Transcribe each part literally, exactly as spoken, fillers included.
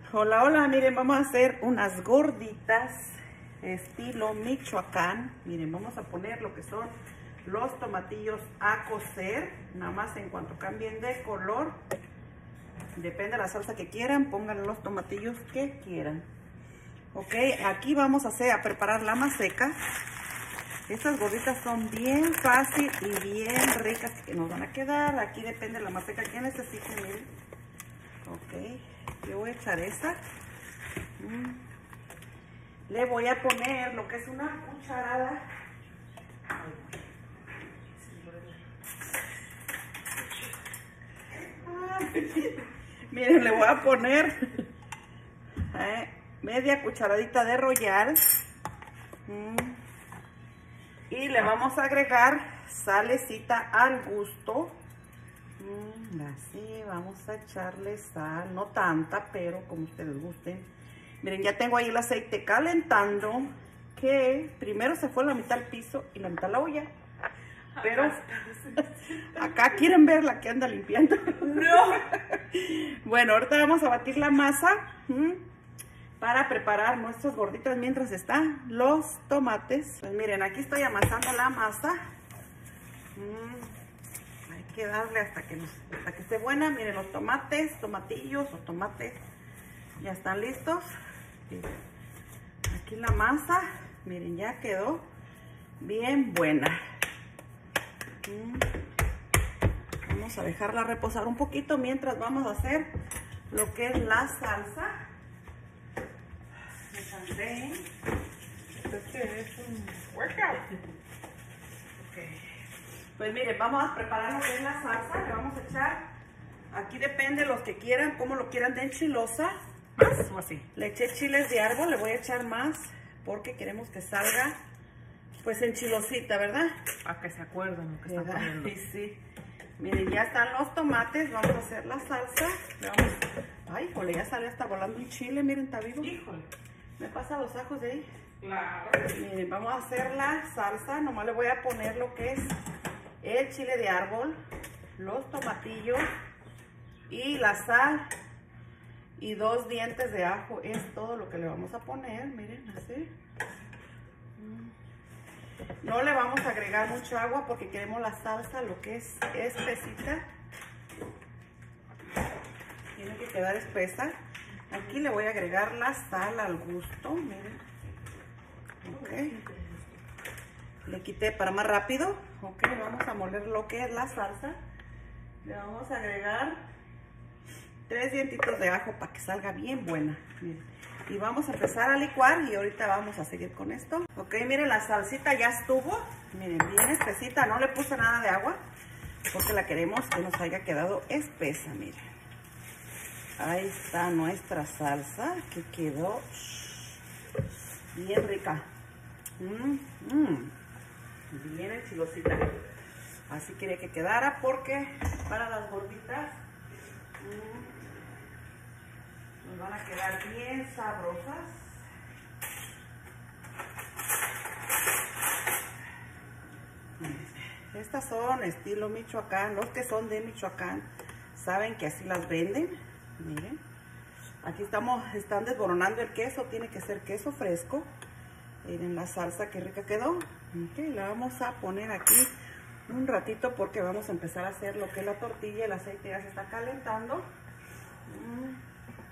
Hola, hola, miren, vamos a hacer unas gorditas estilo Michoacán. Miren, vamos a poner lo que son los tomatillos a cocer, nada más en cuanto cambien de color. Depende de la salsa que quieran, pónganle los tomatillos que quieran. Ok, aquí vamos a hacer, a preparar la maseca. Estas gorditas son bien fácil y bien ricas que nos van a quedar. Aquí depende de la maseca que necesiten, miren. Ok, yo voy a echar esta. Mm. Le voy a poner lo que es una cucharada. Miren, le voy a poner eh, media cucharadita de Royal. Mm. Y le vamos a agregar salecita al gusto. Mm, así, vamos a echarle sal, no tanta, pero como ustedes gusten. Miren, ya tengo ahí el aceite calentando, que primero se fue la mitad al piso y la mitad a la olla. Pero acá quieren ver la que anda limpiando. No. Bueno, ahorita vamos a batir la masa ¿m? para preparar nuestras gorditas mientras están los tomates. Pues miren, aquí estoy amasando la masa. Mm, hay que darle hasta que, nos, hasta que esté buena. Miren, los tomates, tomatillos o tomates ya están listos. Aquí la masa, miren, ya quedó bien buena. Vamos a dejarla reposar un poquito mientras vamos a hacer lo que es la salsa. Me cansé. Es que es un workout. Okay. Pues miren, vamos a preparar lo que es la salsa. Le vamos a echar, aquí depende los que quieran, como lo quieran de enchilosa. Más o así. Le eché chiles de árbol, le voy a echar más porque queremos que salga pues enchilosita, ¿verdad? A que se acuerden lo que están poniendo. Sí, sí. Miren, ya están los tomates. Vamos a hacer la salsa. Le vamos... Ay, jole, ya sale hasta volando un chile. Miren, está vivo. Híjole. ¿Me pasa los ajos de ahí? Claro. Miren, vamos a hacer la salsa. Nomás le voy a poner lo que es el chile de árbol, los tomatillos y la sal y dos dientes de ajo. Es todo lo que le vamos a poner. Miren, así. No le vamos a agregar mucho agua porque queremos la salsa lo que es espesita. Tiene que quedar espesa. Aquí le voy a agregar la sal al gusto, miren. Ok. Le quité para más rápido. Ok, vamos a moler lo que es la salsa. Le vamos a agregar tres dientitos de ajo para que salga bien buena. Miren. Y vamos a empezar a licuar y ahorita vamos a seguir con esto. Ok, miren, la salsita ya estuvo. Miren, bien espesita. No le puse nada de agua porque la queremos que nos haya quedado espesa, miren. Ahí está nuestra salsa que quedó bien rica. Mm, mm, bien enchilosita. Así quería que quedara porque para las gorditas... Mm, nos van a quedar bien sabrosas. Estas son estilo Michoacán. Los que son de Michoacán saben que así las venden. Miren. Aquí estamos, están desboronando el queso. Tiene que ser queso fresco. Miren la salsa que rica quedó. Okay, la vamos a poner aquí un ratito porque vamos a empezar a hacer lo que es la tortilla. El aceite ya se está calentando. Mm.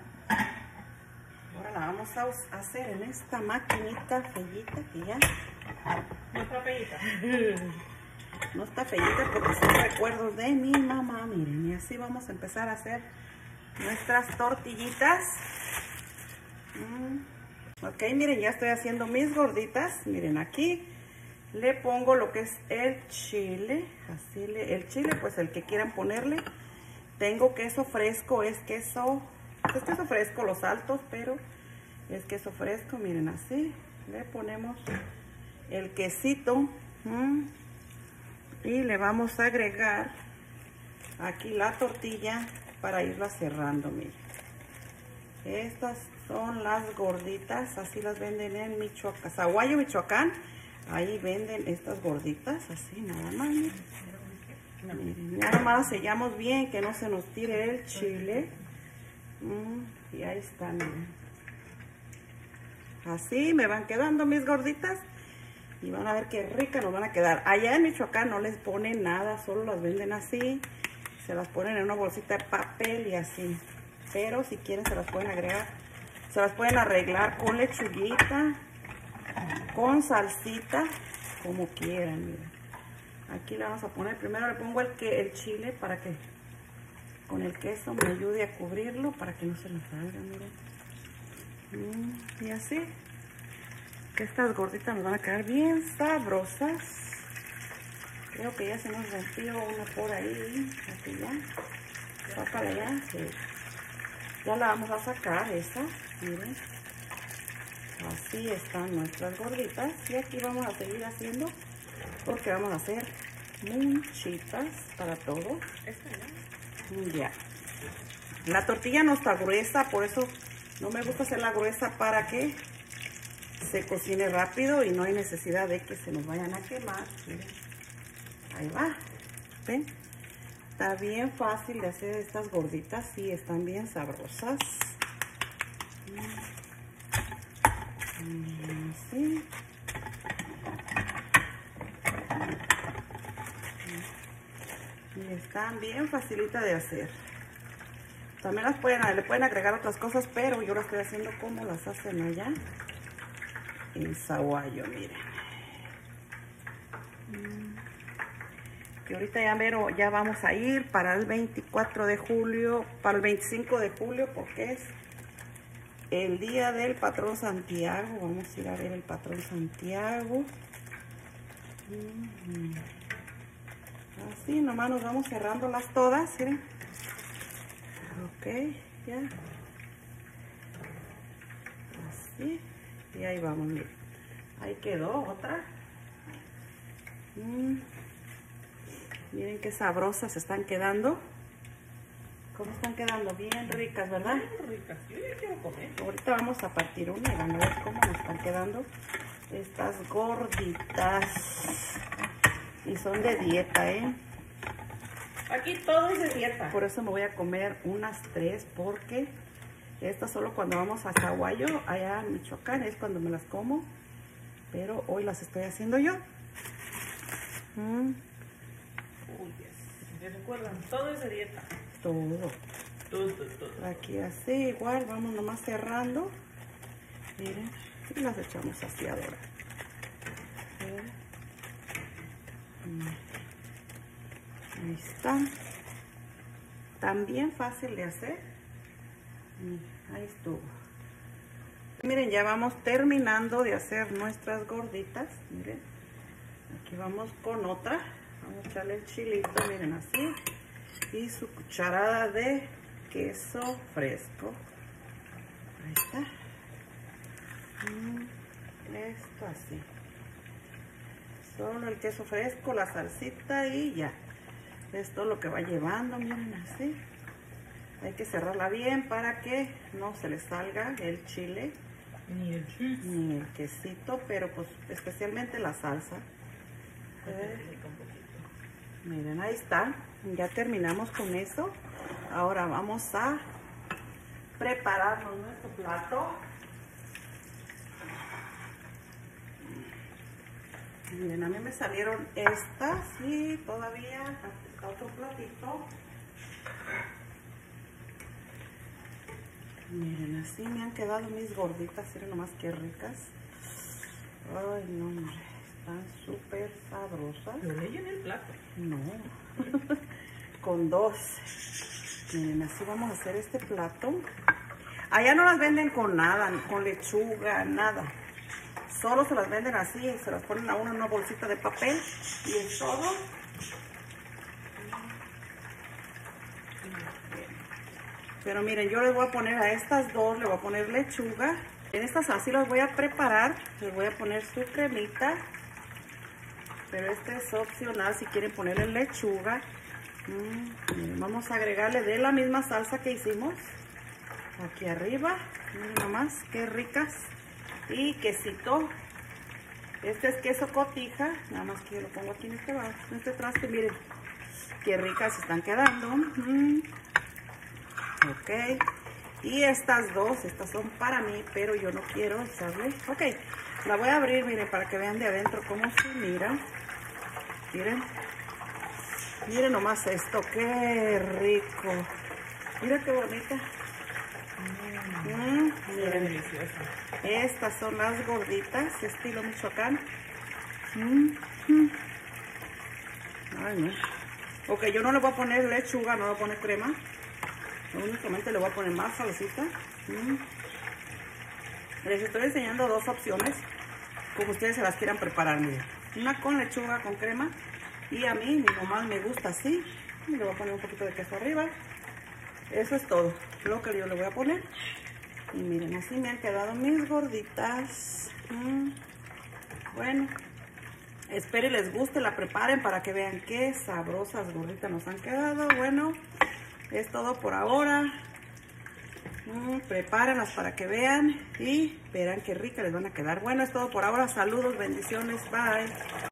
Ahora la vamos a hacer en esta maquinita fellita que ya... No está feita. No está feita porque son recuerdos de mi mamá, miren. Y así vamos a empezar a hacer nuestras tortillitas. Mm. Ok, miren, ya estoy haciendo mis gorditas. Miren, aquí le pongo lo que es el chile. Así le, el chile, pues el que quieran ponerle. Tengo queso fresco, es queso... Es queso fresco, los altos, pero es queso fresco. Miren, así le ponemos el quesito. Mmm, y le vamos a agregar aquí la tortilla para irla cerrando. Miren, estas son las gorditas, así las venden en Michoacán, Zaguayo, Michoacán. Ahí venden estas gorditas, así nada más. Miren, miren, nada más las sellamos bien, que no se nos tire el chile. Mm, y ahí están, miren. Así me van quedando mis gorditas. Y van a ver qué ricas nos van a quedar. Allá en Michoacán no les ponen nada, solo las venden así. Se las ponen en una bolsita de papel y así. Pero si quieren se las pueden agregar. Se las pueden arreglar con lechuguita, con salsita, como quieran, miren. Aquí le vamos a poner, primero le pongo el, que, el chile para que con el queso me ayude a cubrirlo, para que no se nos salga, miren. Mm, y así. Que estas gorditas nos van a quedar bien sabrosas. Creo que ya se nos rompió una por ahí. Aquí ya. Sácala ya. Sí. Ya la vamos a sacar esa. Miren. Así están nuestras gorditas. Y aquí vamos a seguir haciendo. Porque vamos a hacer muchitas para todo. Ya. La tortilla no está gruesa. Por eso no me gusta hacerla gruesa, para que se cocine rápido y no hay necesidad de que se nos vayan a quemar. Miren. Ahí va. ¿Ven? Está bien fácil de hacer estas gorditas. Sí, están bien sabrosas. Así. Y están bien facilitas de hacer. También las pueden, le pueden agregar otras cosas, pero yo lo estoy haciendo como las hacen allá en Sahuayo, miren. Que ahorita ya mero, ya vamos a ir para el veinticuatro de julio, para el veinticinco de julio, porque es el día del patrón Santiago. Vamos a ir a ver el patrón Santiago. Así nomás nos vamos cerrándolas todas, miren. Ok, ya. Así. Y ahí vamos, miren. Ahí quedó otra. Mm. Miren qué sabrosas están quedando. ¿Cómo están quedando? Bien ricas, ¿verdad? Bien ricas. Yo ya quiero comer. Ahorita vamos a partir una y van a ver cómo nos están quedando estas gorditas. Y son de dieta, ¿eh? Aquí todo es de dieta. Por eso me voy a comer unas tres, porque estas solo cuando vamos a Sahuayo, allá en Michoacán, es cuando me las como. Pero hoy las estoy haciendo yo. Mm. Uy, yes. ¿Se recuerdan? Todo es de dieta. Todo. Todo, todo, todo. Aquí así, igual, vamos nomás cerrando. Miren, y las echamos así ahora. Ahí está. También fácil de hacer. Ahí estuvo. Miren, ya vamos terminando de hacer nuestras gorditas. Miren, aquí vamos con otra. Vamos a echarle el chilito, miren, así. Y su cucharada de queso fresco. Ahí está. Esto así. Solo el queso fresco, la salsita y ya. Esto es lo que va llevando, miren, así. Hay que cerrarla bien para que no se le salga el chile. Ni el chile. Ni el quesito, pero pues especialmente la salsa. Eh, miren, ahí está. Ya terminamos con eso. Ahora vamos a prepararnos nuestro plato. Miren, a mí me salieron estas y todavía está otro platito. Miren, así me han quedado mis gorditas. Miren nomás qué ricas. Ay, no, hombre. Están súper sabrosas. ¿Lo leí en el plato? No. Con dos. Miren, así vamos a hacer este plato. Allá no las venden con nada, con lechuga, nada. Solo se las venden así, se las ponen a uno en una bolsita de papel y es todo. Pero miren, yo les voy a poner a estas dos, le voy a poner lechuga. En estas así las voy a preparar, les voy a poner su cremita. Pero este es opcional si quieren ponerle lechuga. Mm, miren, vamos a agregarle de la misma salsa que hicimos. Aquí arriba, miren nomás, qué ricas. Y quesito. Este es queso cotija. Nada más que yo lo pongo aquí en este, en este traste. Miren qué ricas están quedando. Mm. Ok. Y estas dos, estas son para mí, pero yo no quiero echarle. Ok, la voy a abrir, miren, para que vean de adentro cómo se mira. Miren. Miren nomás esto, qué rico. Mira qué bonita. Mm, miren, deliciosa. estas son las gorditas, estilo Michoacán. Mm, mm. Ay, no. Ok, yo no le voy a poner lechuga, no le voy a poner crema. Únicamente le voy a poner más salsita. Mm. Les estoy enseñando dos opciones, como ustedes se las quieran preparar. Miren, una con lechuga, con crema. Y a mí, mi mamá me gusta así. Y le voy a poner un poquito de queso arriba. Eso es todo lo que yo le voy a poner. Y miren, así me han quedado mis gorditas. Mm. Bueno, espero y les guste, la preparen para que vean qué sabrosas gorditas nos han quedado. Bueno, es todo por ahora. Mm, prepárenlas para que vean y verán qué ricas les van a quedar. Bueno, es todo por ahora. Saludos, bendiciones, bye.